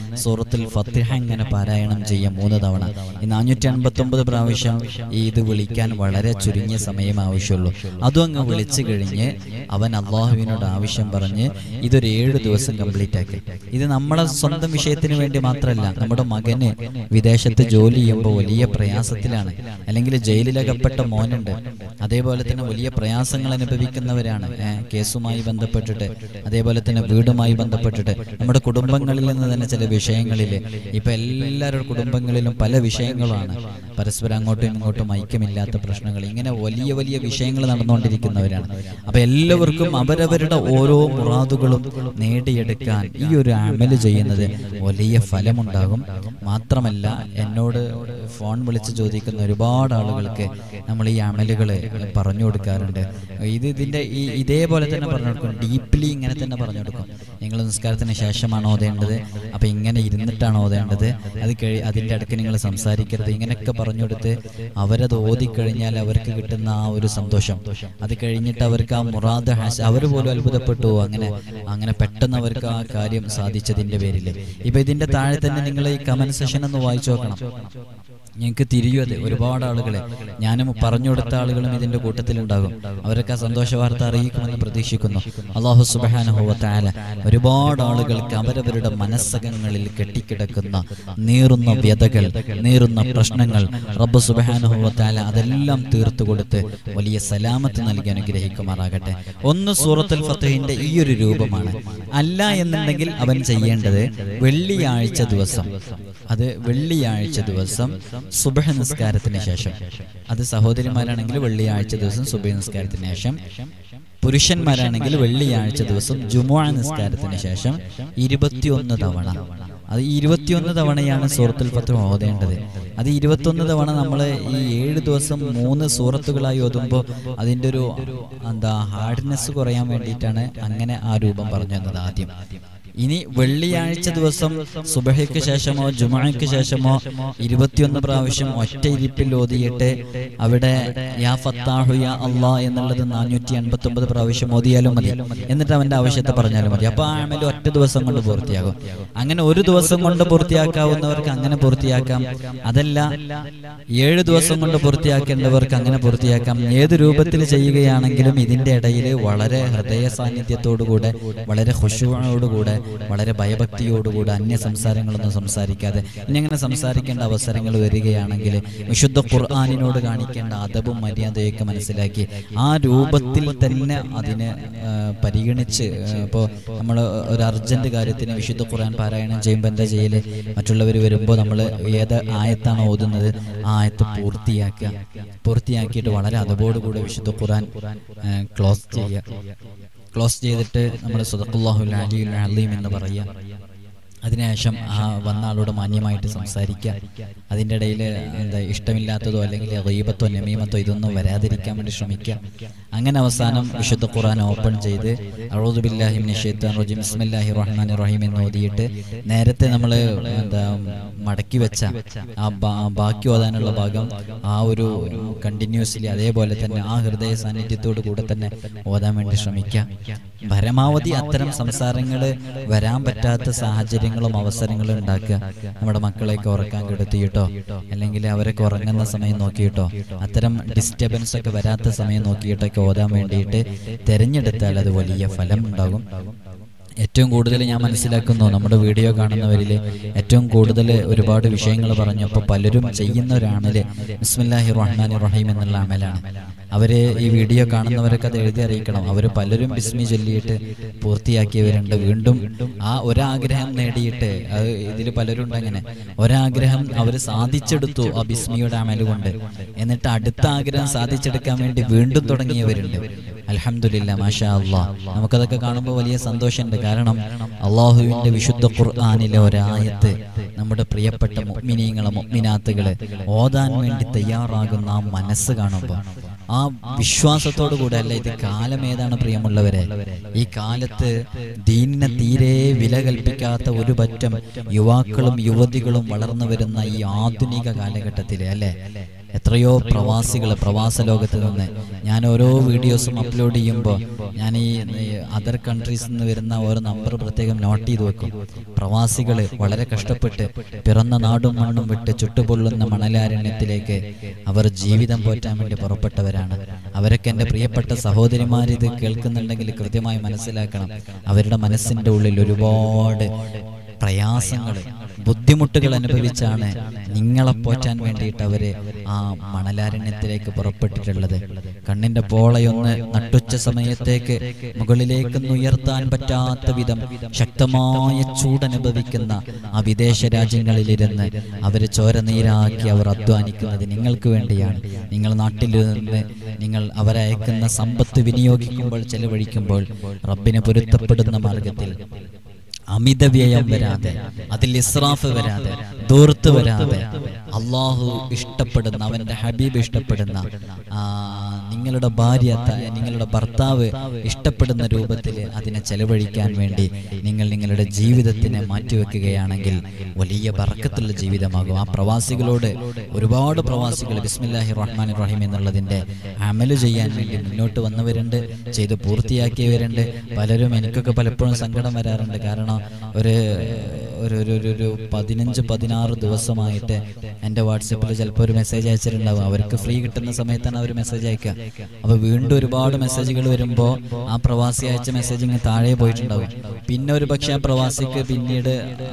സൂറത്തുൽ ഫത്തിഹ ഇങ്ങനെ പാരായണം ചെയ്യാം മൂന്ന് തവണ. ഈ നാനൂറ്റി അൻപത്തി ഒമ്പത് പ്രാവശ്യം ഇത് വിളിക്കാൻ വളരെ ചുരുങ്ങിയ സമയം ആവശ്യമുള്ളൂ. അതും അങ്ങ് വിളിച്ചു കഴിഞ്ഞ് അവൻ അള്ളാഹുവിനോട് ആവശ്യം പറഞ്ഞ് ഇതൊരു ഏഴ് ദിവസം കംപ്ലീറ്റ് ആക്കി. ഇത് നമ്മുടെ സ്വന്തം വിഷയത്തിന് വേണ്ടി മാത്രമല്ല, നമ്മുടെ മകന് വിദേശത്ത് ജോലി ചെയ്യുമ്പോൾ വലിയ പ്രയാസത്തിലാണ്, അല്ലെങ്കിൽ ജയിലിലകപ്പെട്ട മോനുണ്ട്, അതേപോലെ തന്നെ വലിയ പ്രയാസങ്ങൾ അനുഭവിക്കുന്നവരാണ് കേസുമായി ബന്ധപ്പെട്ടിട്ട്, അതേപോലെ തന്നെ വീടുമായി ബന്ധപ്പെട്ടിട്ട്, നമ്മുടെ കുടുംബങ്ങളിൽ നിന്ന് തന്നെ ചില വിഷയങ്ങളിൽ ഇപ്പൊ എല്ലാവരുടെ കുടുംബങ്ങളിലും പല വിഷയങ്ങളാണ്, പരസ്പരം അങ്ങോട്ടും ഇങ്ങോട്ടും ഐക്യമില്ലാത്ത പ്രശ്നങ്ങൾ, ഇങ്ങനെ വലിയ വലിയ വിഷയങ്ങൾ നടന്നുകൊണ്ടിരിക്കുന്നവരാണ്. അപ്പൊ എല്ലാവർക്കും അവരവരുടെ ഓരോ മുറാദുകളും നേടിയെടുക്കാൻ ഈ ഒരു അമല് ചെയ്യുന്നത് വലിയ ഫലമുണ്ടാകും. മാത്രമല്ല എന്നോട് ഫോൺ വിളിച്ച് ചോദിക്കുന്ന ഒരുപാട് ആളുകൾക്ക് നമ്മൾ ഈ അമലുകൾ പറഞ്ഞു കൊടുക്കാറുണ്ട്. ഇത് ഇതിന്റെ ഈ ഇതേപോലെ തന്നെ പറഞ്ഞു കൊടുക്കും, ഡീപ്ലി ഇങ്ങനെ തന്നെ പറഞ്ഞു കൊടുക്കും. നിങ്ങൾ നിസ്കാരത്തിന് ശേഷമാണ് ഓതേണ്ടത്, അപ്പൊ ഇങ്ങനെ ഇരുന്നിട്ടാണ് ഓതേണ്ടത്, അത് കഴി അതിൻ്റെ അടുക്ക് നിങ്ങൾ സംസാരിക്കരുത്, ഇങ്ങനെയൊക്കെ പറഞ്ഞു കൊടുത്ത് അവരത് ഓതിക്കഴിഞ്ഞാൽ അവർക്ക് കിട്ടുന്ന ആ ഒരു സന്തോഷം, അത് കഴിഞ്ഞിട്ട് അവർക്ക് ആ മുറാദ് ഹാസ് അവർ പോലും അത്ഭുതപ്പെട്ടു, അങ്ങനെ അങ്ങനെ പെട്ടെന്ന് അവർക്ക് ആ കാര്യം സാധിച്ചതിന്റെ പേരിൽ. ഇപ്പൊ ഇതിന്റെ താഴെ തന്നെ നിങ്ങൾ ഈ കമന്റ് സെഷൻ ഒന്ന് വായിച്ചു നോക്കണം, ഞങ്ങൾക്ക് തിരിയുത് ഒരുപാട് ആളുകളെ ഞാനും പറഞ്ഞു കൊടുത്ത ആളുകളും ഇതിന്റെ കൂട്ടത്തിലുണ്ടാകും. അവരൊക്കെ ആ സന്തോഷ വാർത്ത അറിയിക്കുമെന്ന് പ്രതീക്ഷിക്കുന്നു. അല്ലാഹു സുബ്ഹാനഹു വ തആല ഒരുപാട് ആളുകൾക്ക് അവരവരുടെ മനസ്സകങ്ങളിൽ കെട്ടിക്കിടക്കുന്ന നീറുന്ന വ്യതകൾ, നീറുന്ന പ്രശ്നങ്ങൾ റബ്ബ് സുബ്ഹാനഹു വ തആല അതെല്ലാം തീർത്തു കൊടുത്ത് വലിയ സലാമത്ത് നൽകി അനുഗ്രഹിക്കുമാറാകട്ടെ. ഒന്ന് സൂറത്തുൽ ഫത്ഹിന്റെ ഈ ഒരു രൂപമാണ്. അല്ല എന്നുണ്ടെങ്കിൽ അവൻ ചെയ്യേണ്ടത് വെള്ളിയാഴ്ച ദിവസം, അത് വെള്ളിയാഴ്ച ദിവസം സുബ്ഹ് നിസ്കാരത്തിന് ശേഷം, അത് സഹോദരിമാരാണെങ്കിൽ വെള്ളിയാഴ്ച ദിവസം സുബ്ഹ് നിസ്കാരത്തിന് ശേഷം, പുരുഷന്മാരാണെങ്കിൽ വെള്ളിയാഴ്ച ദിവസം ജുമുഅ നിസ്കാരത്തിന് ശേഷം ഇരുപത്തിയൊന്ന് തവണ, അത് ഇരുപത്തിയൊന്ന് തവണയാണ് സൂറത്തുൽ ഫത്ഹ് ഓതേണ്ടത്. അത് ഇരുപത്തിയൊന്ന് തവണ നമ്മൾ ഈ ഏഴ് ദിവസം മൂന്ന് സൂറത്തുകളായി ഓതുമ്പോൾ അതിൻ്റെ ഒരു എന്താ ഹാർഡ്നെസ് കുറയാൻ വേണ്ടിയിട്ടാണ് അങ്ങനെ ആ രൂപം പറഞ്ഞു തന്നത് ആദ്യം. ഇനി വെള്ളിയാഴ്ച ദിവസം സുബഹയ്ക്ക് ശേഷമോ ജുമുഅയ്ക്ക് ശേഷമോ ഇരുപത്തിയൊന്ന് പ്രാവശ്യം ഒറ്റ ഇരിപ്പിൽ ഓതിയിട്ട് അവിടെ യാ ഫത്താഹു യാ അല്ലാ എന്നുള്ളത് നാനൂറ്റി എൺപത്തി ഒമ്പത് പ്രാവശ്യം ഓതിയാലും മതി. എന്നിട്ട് അവന്റെ ആവശ്യത്തെ പറഞ്ഞാലും മതി. അപ്പൊ ആ അമൽ ഒറ്റ ദിവസം കൊണ്ട് പൂർത്തിയാകും. അങ്ങനെ ഒരു ദിവസം കൊണ്ട് പൂർത്തിയാക്കാവുന്നവർക്ക് അങ്ങനെ പൂർത്തിയാക്കാം. അതല്ല ഏഴ് ദിവസം കൊണ്ട് പൂർത്തിയാക്കേണ്ടവർക്ക് അങ്ങനെ പൂർത്തിയാക്കാം. ഏത് രൂപത്തിൽ ചെയ്യുകയാണെങ്കിലും ഇതിന്റെ ഇടയിൽ വളരെ ഹൃദയ സാന്നിധ്യത്തോടുകൂടെ, വളരെ ഖുശൂഅോടുകൂടെ, വളരെ ഭയഭക്തിയോടുകൂടി അന്യ സംസാരങ്ങളൊന്നും സംസാരിക്കാതെ, ഇനി അങ്ങനെ സംസാരിക്കേണ്ട അവസരങ്ങൾ വരികയാണെങ്കിൽ വിശുദ്ധ ഖുർആനിനോട് കാണിക്കേണ്ട അദബും മര്യാദയൊക്കെ മനസ്സിലാക്കി ആ രൂപത്തിൽ തന്നെ അതിനെ പരിഗണിച്ച്, ഇപ്പോൾ നമ്മൾ ഒരു അർജന്റ് കാര്യത്തിന് വിശുദ്ധ ഖുർആൻ പാരായണം ചെയ്യുമ്പോൾ എന്താ ചെയ്യല്, മറ്റുള്ളവർ വരുമ്പോൾ നമ്മൾ ഏത് ആയത്താണ് ഓതുന്നത് ആ ആയത്ത് പൂർത്തിയാക്കുക. പൂർത്തിയാക്കിയിട്ട് വളരെ അദബോടുകൂടെ വിശുദ്ധ ഖുർആൻ ക്ലോസ് ചെയ്യുക. ക്ലോസ് ചെയ്തിട്ട് നമ്മൾ സദഖല്ലാഹുൽ അലിയുൽ അലീം എന്ന് പറയുക. അതിനുശേഷം ആ വന്ന ആളോട് മാന്യമായിട്ട് സംസാരിക്കുക. അതിൻ്റെ ഇടയിൽ എന്താ ഇഷ്ടമില്ലാത്തതോ അല്ലെങ്കിൽ ഗീബത്തോ നമീമത്തോ ഇതൊന്നും വരാതിരിക്കാൻ വേണ്ടി ശ്രമിക്കുക. അങ്ങനെ അവസാനം വിശുദ്ധ ഖുർആൻ ഓപ്പൺ ചെയ്ത് അഊദു ബില്ലാഹി മിനശ് ശൈത്വാനിർ റജീം ബിസ്മില്ലാഹിർ റഹ്മാനിർ റഹീം എന്ന് ഓതിയിട്ട് നേരത്തെ നമ്മൾ എന്താ മടക്കി വെച്ച ആ ബാക്കി ഓതാനുള്ള ഭാഗം ആ ഒരു കണ്ടിന്യൂസ്ലി അതേപോലെ തന്നെ ആ ഹൃദയ സാന്നിധ്യത്തോടു കൂടെ തന്നെ ഓതാൻ വേണ്ടി ശ്രമിക്കുക. പരമാവധി അത്തരം സംസാരങ്ങൾ വരാൻ പറ്റാത്ത സാഹചര്യങ്ങളും അവസരങ്ങളും ഉണ്ടാക്കുക. നമ്മുടെ മക്കളെയൊക്കെ ഉറക്കാൻ കെടുത്തിയിട്ടോ അല്ലെങ്കിൽ അവരൊക്കെ ഉറങ്ങുന്ന സമയം നോക്കിയിട്ടോ അത്തരം ഡിസ്റ്റർബൻസ് ഒക്കെ വരാത്ത സമയം നോക്കിയിട്ടൊക്കെ ഓതാൻ വേണ്ടിയിട്ട് തിരഞ്ഞെടുത്താൽ അത് വലിയ ഫലം ഉണ്ടാകും. ഏറ്റവും കൂടുതൽ ഞാൻ മനസ്സിലാക്കുന്നു നമ്മുടെ വീഡിയോ കാണുന്നവരിൽ ഏറ്റവും കൂടുതൽ ഒരുപാട് വിഷയങ്ങൾ പറഞ്ഞപ്പോൾ പലരും ചെയ്യുന്ന ഒരു അമല് ബിസ്മില്ലാഹിർ റഹ്മാനിർ റഹീം എന്നുള്ള അമലാണ്. അവര് ഈ വീഡിയോ കാണുന്നവരൊക്കെ അത് എഴുതി അറിയിക്കണം. അവർ പലരും ബിസ്മി ചൊല്ലിയിട്ട് പൂർത്തിയാക്കിയവരുണ്ട്. വീണ്ടും ആ ഒരാഗ്രഹം നേടിയിട്ട്, അത് ഇതിൽ പലരുണ്ട് അങ്ങനെ ഒരാഗ്രഹം അവർ സാധിച്ചെടുത്തു ആ ബിസ്മിയുടെ അമല് കൊണ്ട്, എന്നിട്ട് അടുത്ത ആഗ്രഹം സാധിച്ചെടുക്കാൻ വേണ്ടി വീണ്ടും തുടങ്ങിയവരുണ്ട്. അൽഹംദുലില്ലാ മാഷാ അല്ലാഹ്. നമുക്കതൊക്കെ കാണുമ്പോൾ വലിയ സന്തോഷമുണ്ട്. കാരണം അള്ളാഹുവിന്റെ വിശുദ്ധ ഖുർആനിലെ ഒരായത്ത് നമ്മുടെ പ്രിയപ്പെട്ട മുഅ്മിനീങ്ങളെ മുഅ്മിനാത്തുകളെ ഓതാൻ വേണ്ടി തയ്യാറാകുന്ന ആ മനസ്സ് കാണുമ്പോൾ, ആ വിശ്വാസത്തോടു കൂടെ അല്ല ഇത് കാലം ഏതാണ് പ്രിയമുള്ളവരെ, ഈ കാലത്ത് ദീനിനെ തീരെ വില കൽപ്പിക്കാത്ത ഒരു പറ്റം യുവാക്കളും യുവതികളും വളർന്നു വരുന്ന ഈ ആധുനിക കാലഘട്ടത്തില് അല്ലെ എത്രയോ പ്രവാസികൾ പ്രവാസ ലോകത്ത് നിന്ന് ഞാൻ ഓരോ വീഡിയോസും അപ്ലോഡ് ചെയ്യുമ്പോൾ ഞാൻ ഈ അതർ കൺട്രീസിൽ നിന്ന് വരുന്ന ഓരോ നമ്പർ പ്രത്യേകം നോട്ട് ചെയ്ത് വെക്കും. പ്രവാസികൾ വളരെ കഷ്ടപ്പെട്ട് പിറന്ന നാടും മണ്ണും വിട്ട് ചുട്ടുപൊള്ളുന്ന മണലാരണ്യത്തിലേക്ക് അവർ ജീവിതം പോറ്റാൻ വേണ്ടി പുറപ്പെട്ടവരാണ്. അവരൊക്കെ എൻ്റെ പ്രിയപ്പെട്ട സഹോദരിമാർ ഇത് കേൾക്കുന്നുണ്ടെങ്കിൽ കൃത്യമായി മനസ്സിലാക്കണം, അവരുടെ മനസ്സിൻ്റെ ഉള്ളിൽ ഒരുപാട് പ്രയാസങ്ങൾ ബുദ്ധിമുട്ടുകൾ അനുഭവിച്ചാണ് നിങ്ങളെ പോറ്റാൻ വേണ്ടിയിട്ട് അവര് ആ മണലാരണ്യത്തിലേക്ക് പുറപ്പെട്ടിട്ടുള്ളത്. കണ്ണിന്റെ പോളയൊന്ന് നട്ടുച്ച സമയത്തേക്ക് മുകളിലേക്കൊന്ന് ഉയർത്താൻ പറ്റാത്ത വിധം ശക്തമായ ചൂടനുഭവിക്കുന്ന ആ വിദേശ രാജ്യങ്ങളിലിരുന്ന് അവര് ചോര നീരാക്കി അവർ അധ്വാനിക്കുന്നത് നിങ്ങൾക്ക് വേണ്ടിയാണ്. നിങ്ങൾ നാട്ടിൽ നിന്ന് നിങ്ങൾ അവരയക്കുന്ന സമ്പത്ത് വിനിയോഗിക്കുമ്പോൾ ചെലവഴിക്കുമ്പോൾ റബ്ബിനെ പൊരുത്തപ്പെടുന്ന മാർഗത്തിൽ അമിത വ്യയം വരാതെ, അതിൽ ഇസ്രാഫ് വരാതെ, ദൂർത്ത് വരാതെ, അള്ളാഹു ഇഷ്ടപ്പെടുന്ന അവൻ്റെ ഹബീബ് ഇഷ്ടപ്പെടുന്ന നിങ്ങളുടെ ഭാര്യ നിങ്ങളുടെ ഭർത്താവ് ഇഷ്ടപ്പെടുന്ന രൂപത്തിൽ അതിനെ ചെലവഴിക്കാൻ വേണ്ടി നിങ്ങൾ നിങ്ങളുടെ ജീവിതത്തിനെ മാറ്റിവെക്കുകയാണെങ്കിൽ വലിയ ബർക്കത്തുള്ള ജീവിതമാകും. ആ പ്രവാസികളോട് ഒരുപാട് പ്രവാസികൾ ബിസ്മില്ലാഹിർ റഹ്മാനിർ റഹീം എന്നുള്ളതിൻ്റെ അമല് ചെയ്യാൻ വേണ്ടി മുന്നോട്ട് വന്നവരുണ്ട്, ചെയ്ത് പൂർത്തിയാക്കിയവരുണ്ട്. പലരും എനിക്കൊക്കെ പലപ്പോഴും സങ്കടം വരാറുണ്ട്. കാരണം ഒരു ഒരു ഒരു പതിനഞ്ച് പതിനാറ് ദിവസമായിട്ട് എൻ്റെ വാട്സപ്പിൽ ചിലപ്പോൾ ഒരു മെസ്സേജ് അയച്ചിട്ടുണ്ടാവും. അവർക്ക് ഫ്രീ കിട്ടുന്ന സമയത്താണ് അവർ മെസ്സേജ് അയക്കുക. അപ്പോൾ വീണ്ടും ഒരുപാട് മെസ്സേജുകൾ വരുമ്പോൾ ആ പ്രവാസി അയച്ച മെസ്സേജ് ഇങ്ങനെ താഴെ പോയിട്ടുണ്ടാവും. പിന്നെ ഒരു പക്ഷേ ആ പ്രവാസിക്ക് പിന്നീട്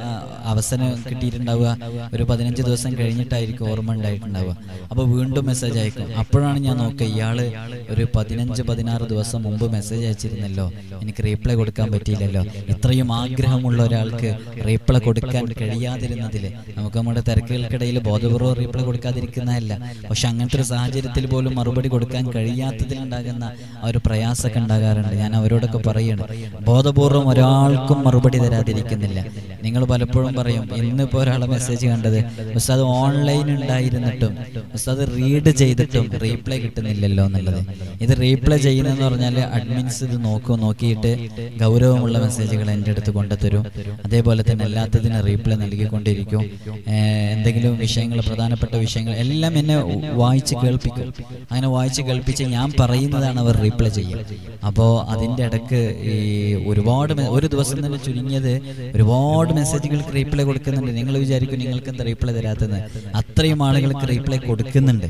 അവസരം കിട്ടിയിട്ടുണ്ടാവുക ഒരു പതിനഞ്ച് ദിവസം കഴിഞ്ഞിട്ടായിരിക്കും ഓർമ്മ ഉണ്ടായിട്ടുണ്ടാവുക. അപ്പോൾ വീണ്ടും മെസ്സേജ് അയക്കും. അപ്പോഴാണ് ഞാൻ നോക്കുക, ഇയാൾ ഒരു പതിനഞ്ച് പതിനാറ് ദിവസം മുമ്പ് മെസ്സേജ് അയച്ചിരുന്നല്ലോ, എനിക്ക് റീപ്ലൈ കൊടുക്കാൻ പറ്റിയില്ലല്ലോ. ഇത്രയും ആഗ്രഹമുള്ള ഒരാൾക്ക് റീപ്ലൈ കൊടുക്കാൻ കഴിയാതിരുന്നതിൽ നമുക്ക് നമ്മുടെ തിരക്കുകൾക്കിടയിൽ ബോധപൂർവ്വം റീപ്ലൈ കൊടുക്കാതിരിക്കുന്നതല്ല, പക്ഷെ അങ്ങനത്തെ ഒരു സാഹചര്യത്തിൽ പോലും മറുപടി കൊടുക്കാൻ കഴിയാത്തതിലുണ്ടാകുന്ന ആ ഒരു പ്രയാസമൊക്കെ ഉണ്ടാകാറുണ്ട്. ഞാൻ അവരോടൊക്കെ പറയണം, ബോധപൂർവ്വം ഒരാൾക്കും മറുപടി തരാതിരിക്കുന്നില്ല. നിങ്ങൾ പലപ്പോഴും പറയും, ഇന്നിപ്പോൾ ഒരാളെ മെസ്സേജ് കണ്ടത് ഉസ്താദ് ഓൺലൈൻ ഉണ്ടായിരുന്നിട്ടും ഉസ്താദ് റീഡ് ചെയ്തിട്ടും റീപ്ലൈ കിട്ടുന്നില്ലല്ലോ എന്നുള്ളത്. ഇത് റീപ്ലൈ ചെയ്യുന്നതെന്ന് പറഞ്ഞാൽ അഡ്മിൻസ് ഇത് നോക്കും, നോക്കിയിട്ട് ഗൗരവമുള്ള മെസ്സേജുകൾ എൻ്റെ അടുത്ത് കൊണ്ടുതരും. അതേപോലെ തന്നെ എല്ലാത്തതിനും റീപ്ലൈ നൽകിക്കൊണ്ടിരിക്കും. എന്തെങ്കിലും വിഷയങ്ങൾ, പ്രധാനപ്പെട്ട വിഷയങ്ങൾ എല്ലാം എന്നെ വായിച്ച് കേൾപ്പിക്കും. അങ്ങനെ വായിച്ച് കേൾപ്പിച്ച് ഞാൻ പറയുന്നതാണ് അവർ റീപ്ലൈ ചെയ്യും. അപ്പോൾ അതിൻ്റെ ഇടയ്ക്ക് ഈ ഒരുപാട് ഒരു ദിവസം തന്നെ ചുരുങ്ങിയത് ഒരുപാട് മെസ്സേജുകൾക്ക് റീപ്ലൈ കൊടുക്കുന്നുണ്ട്. നിങ്ങൾ വിചാരിക്കും നിങ്ങൾക്ക് എന്താ റീപ്ലൈ തരാത്തത്? അത്രയും ആളുകൾക്ക് റീപ്ലൈ കൊടുക്കുന്നുണ്ട്,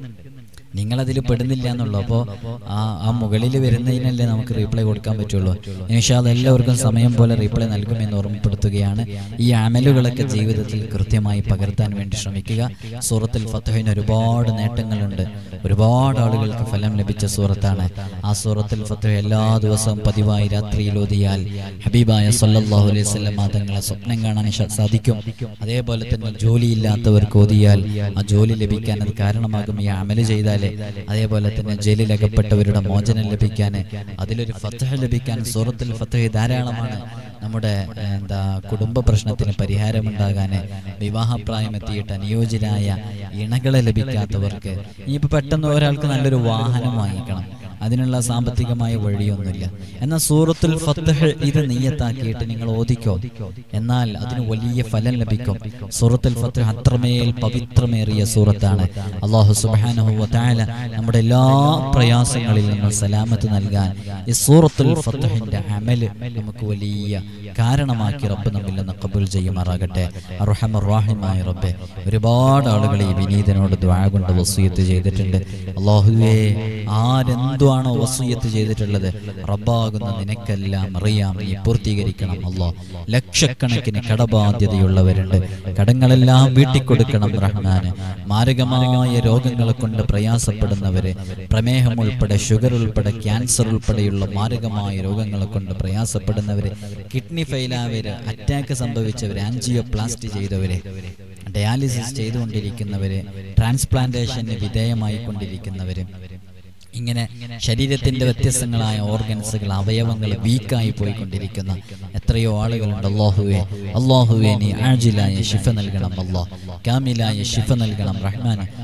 നിങ്ങളതിൽ പെടുന്നില്ല എന്നുള്ളൂ. അപ്പോൾ ആ ആ മുകളിൽ വരുന്നതിനല്ലേ നമുക്ക് റീപ്ലൈ കൊടുക്കാൻ പറ്റുള്ളൂ. ഇൻഷാ അല്ലാഹ് എല്ലാവർക്കും സമയം പോലെ റീപ്ലൈ നൽകുമെന്ന് ഓർമ്മപ്പെടുത്തുകയാണ്. ഈ അമലുകളൊക്കെ ജീവിതത്തിൽ കൃത്യമായി പകർത്താൻ വേണ്ടി ശ്രമിക്കുക. സൂറത്തുൽ ഫത്ഹിന് ഒരുപാട് നേട്ടങ്ങളുണ്ട്, ഒരുപാട് ആളുകൾക്ക് ഫലം ലഭിച്ച സൂറത്താണ്. ആ സൂറത്തുൽ ഫത്ഹ് എല്ലാ ദിവസവും പതിവായി രാത്രിയിൽ ഓതിയാൽ ഹബീബായ സല്ലല്ലാഹു അലൈഹി വസല്ലം തങ്ങളെ സ്വപ്നം കാണാൻ സാധിക്കും. അതേപോലെ തന്നെ ജോലിയില്ലാത്തവർക്ക് ഓതിയാൽ ആ ജോലി ലഭിക്കാൻ അത് കാരണമാകും ഈ അമല് ചെയ്താൽ. അതേപോലെ തന്നെ ജയിലിലകപ്പെട്ടവരുടെ മോചനം ലഭിക്കാൻ, അതിലൊരു ഫത്ഹ് ലഭിക്കാൻ സൂറത്തുൽ ഫത്ഹ് ധാരാളമാണ്. നമ്മുടെ എന്താ കുടുംബ പ്രശ്നത്തിന് പരിഹാരമുണ്ടാകാൻ, വിവാഹപ്രായം എത്തിയിട്ട് അനുയോജ്യരായ ഇണകളെ ലഭിക്കാത്തവർക്ക്, ഇനിയിപ്പോൾ പെട്ടെന്ന് ഒരാൾക്ക് നല്ലൊരു വാഹനം വാങ്ങിക്കണം, അതിനുള്ള സാമ്പത്തികമായ വഴിയൊന്നുമില്ല, എന്നാൽ സൂറത്തുൽ ഫത്ഹ് ഇത് നിയ്യത്താക്കിയിട്ട് നിങ്ങൾ ഓതിക്കോ, എന്നാൽ അതിന് വലിയ ഫലം ലഭിക്കും. സൂറത്തുൽ ഫത്ഹ് അത്രമേൽ പവിത്രമേറിയ സൂറത്താണ്. അല്ലാഹു സുബ്ഹാനഹു വ തആല നമ്മുടെ എല്ലാ പ്രയാസങ്ങളിൽ നിന്നും സലാമത്ത് നൽകാൻ ഈ സൂറത്തുൽ ഫത്ഹിന്റെ അമൽ നമുക്ക് വലിയ കാരണമാക്കി റബ്ബ് നമ്മിൽ നിന്ന് ഖബൂൽ ചെയ്യുമാറാകട്ടെ. അർഹമർ റഹീമായ റബ്ബേ, ഒരുപാട് ആളുകൾ ഈ വിനീതനോട് ദുആ കൊണ്ട് വസിയത്ത് ചെയ്തിട്ടുണ്ട്. അല്ലാഹുവേ, ആരെന്തുവാണോ വസിയത്ത് ചെയ്തിട്ടുള്ളത് റബ്ബാകുന്ന നിനക്കെല്ലാം അറിയാം, നീ പൂർത്തീകരിക്കണം. അല്ലാഹ്, ലക്ഷക്കണക്കിന് കടബാധ്യതയുള്ളവരുണ്ട്, കടങ്ങളെല്ലാം വീട്ടിക്കൊടുക്കണം റഹ്മാനെ. മാരകമായ രോഗങ്ങളെ കൊണ്ട് പ്രയാസപ്പെടുന്നവര്, പ്രമേഹം ഉൾപ്പെടെ, ഷുഗർ ഉൾപ്പെടെ, ക്യാൻസർ ഉൾപ്പെടെയുള്ള മാരകമായ രോഗങ്ങളെ കൊണ്ട് പ്രയാസപ്പെടുന്നവര്, കിഡ്നി ഫെയിലായവര്, അറ്റാക്ക് സംഭവിച്ചവര്, ആൻജിയോപ്ലാസ്റ്റി ചെയ്തവര്, ഡയാലിസിസ് ചെയ്തുകൊണ്ടിരിക്കുന്നവര്, ട്രാൻസ്പ്ലാന്റേഷന് വിധേയമായി കൊണ്ടിരിക്കുന്നവര്, ഇങ്ങനെ ശരീരത്തിന്റെ വ്യത്യസ്തങ്ങളായ ഓർഗൻസുകൾ, അവയവങ്ങൾ വീക്കായി പോയിക്കൊണ്ടിരിക്കുന്ന എത്രയോ ആളുകളുണ്ട്. അല്ലാഹുവേ, അല്ലാഹുവേ നീ ആജിലായ ശിഫ നൽകണം. അല്ലാഹ്, കാമിലായ ശിഫ നൽകണം റഹ്മാനെ.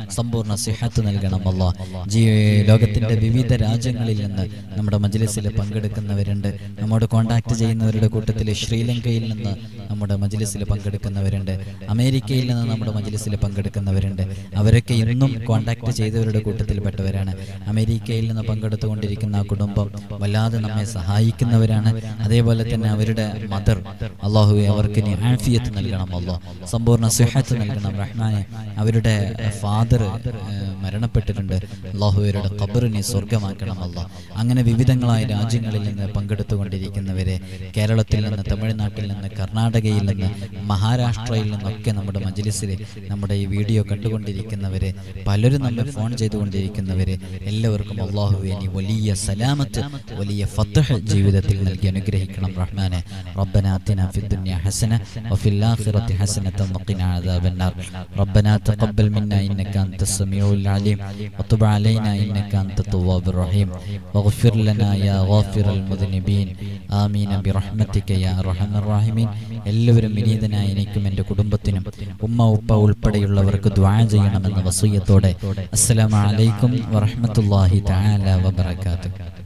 സമ്പൂർണ്ണ സിഹത്ത് നൽകണം അല്ലാ. ജീ ലോകത്തിൻ്റെ വിവിധ രാജ്യങ്ങളിൽ നിന്ന് നമ്മുടെ മജ്ലിസിൽ പങ്കെടുക്കുന്നവരുണ്ട്. നമ്മോട് കോൺടാക്ട് ചെയ്യുന്നവരുടെ കൂട്ടത്തിൽ ശ്രീലങ്കയിൽ നിന്ന് നമ്മുടെ മജ്ലിസിൽ പങ്കെടുക്കുന്നവരുണ്ട്, അമേരിക്കയിൽ നിന്ന് നമ്മുടെ മജ്ലിസിൽ പങ്കെടുക്കുന്നവരുണ്ട്. അവരൊക്കെ ഇന്നും കോൺടാക്ട് ചെയ്തവരുടെ കൂട്ടത്തിൽപ്പെട്ടവരാണ്. അമേരിക്കയിൽ നിന്ന് പങ്കെടുത്തുകൊണ്ടിരിക്കുന്ന ആ കുടുംബം വല്ലാതെ നമ്മെ സഹായിക്കുന്നവരാണ്. അതേപോലെ തന്നെ അവരുടെ മദർ, അള്ളാഹുവെ അവർക്ക് നീ ആഫിയത്ത് നൽകണം അല്ലാഹ്, സമ്പൂർണ്ണ സിഹത്ത് നൽകണം റഹ്മാനെ. അവരുടെ ഫാദർ മരണപ്പെട്ടിട്ടുണ്ട്, അള്ളാഹുവരുടെ ഖബറിനെ സ്വർഗമാക്കണം അല്ലാഹ്. അങ്ങനെ വിവിധങ്ങളായ രാജ്യങ്ങളിൽ നിന്ന് പങ്കെടുത്തുകൊണ്ടിരിക്കുന്നവരെ, കേരളത്തിൽ നിന്ന്, തമിഴ്നാട്ടിൽ നിന്ന്, കർണാടകയിൽ നിന്ന്, മഹാരാഷ്ട്രയിൽ നിന്നൊക്കെ നമ്മുടെ മജ്ലിസിൽ നമ്മുടെ ഈ വീഡിയോ കണ്ടുകൊണ്ടിരിക്കുന്നവരെ, പലരും നമ്മെ ഫോൺ ചെയ്തുകൊണ്ടിരിക്കുന്നവരെ എല്ലാവർക്കും അള്ളാഹുവേ നീ വലിയ സലാമത്ത്, വലിയ ഫത്ഹ് ജീവിതത്തിൽ നൽകി അനുഗ്രഹിക്കണം റഹ്മാനെ. റബ്ബനാ ആതിനാ ഫിദ്ദുനിയ ഹസന വഫിൽ ആഖിറതി ഹസനതൻ വഖിനാ അദാബന്നാർ. റബ്ബനാ തഖബ്ബൽ മിന്നാ ഇന്നക അൻതസ് സമീഉൽ അലീം വതുബ് അലൈനാ ഇന്നക അൻതത് തവ്വാബുർ റഹീം വഗ്ഫിർ ലനാ യാ ഗാഫിറൽ മുദ്നിബീൻ ആമീൻ ബിറഹ്മതിക യാ അർഹമർ റഹീമീൻ. എല്ലാവരും വിനീതനായ എനിക്കും എൻ്റെ കുടുംബത്തിനും ഉമ്മ ഉപ്പ ഉൾപ്പെടെയുള്ളവർക്ക് ദുആ ചെയ്യണമെന്ന വസിയത്തോടെ അസ്സലാമു അലൈക്കും വറഹ്മത്തുള്ളാഹി തആല വബറകാതുഹു.